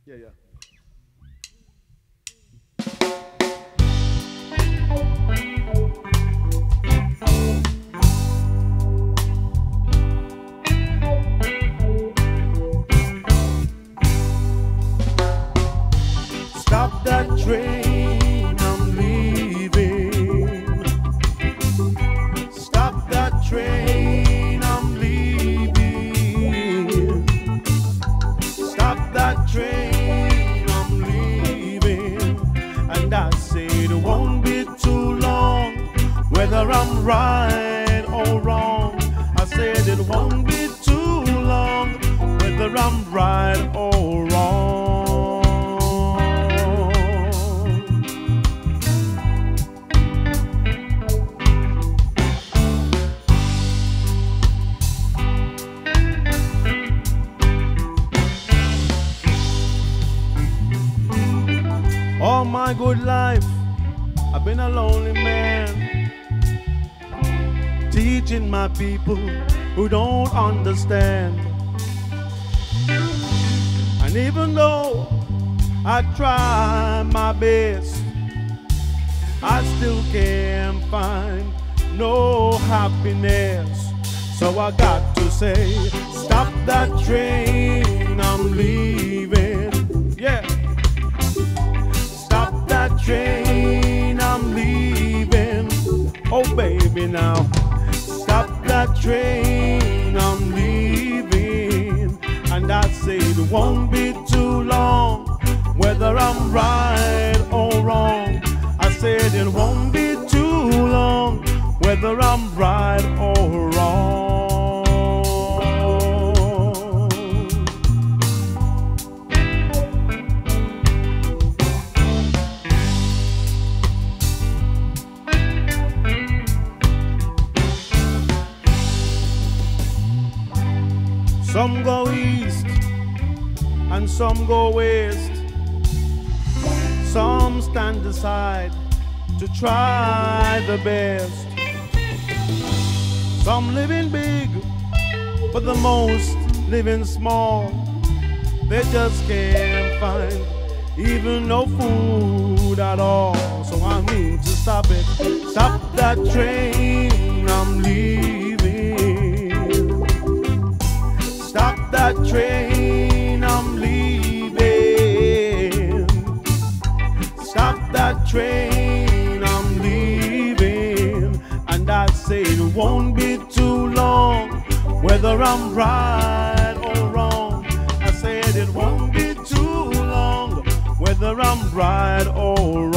Yeah, yeah. Stop that train, I'm leaving. Stop that train, I'm leaving. Stop that train, I'm leaving. And I said it won't be too long, whether I'm right or wrong. I said it won't be too long, whether I'm right or wrong. All my good life, I've been a lonely man, teaching my people who don't understand. And even though I try my best, I still can't find no happiness. So I got to say, stop that train, I'm leaving. Yeah. Train, I'm leaving. Oh baby, now stop that train, I'm leaving. And I say it won't be too long, whether I'm right or wrong. I said it won't be too long, whether I'm right or wrong. Some go east and some go west. Some stand aside to try the best. Some living big, but the most living small. They just can't find even no food at all. So I mean to stop it. Stop that train, I'm leaving. Stop that train, I'm leaving. Stop that train, I'm leaving. And I say it won't be too long, whether I'm right or wrong. I said it won't be too long, whether I'm right or wrong.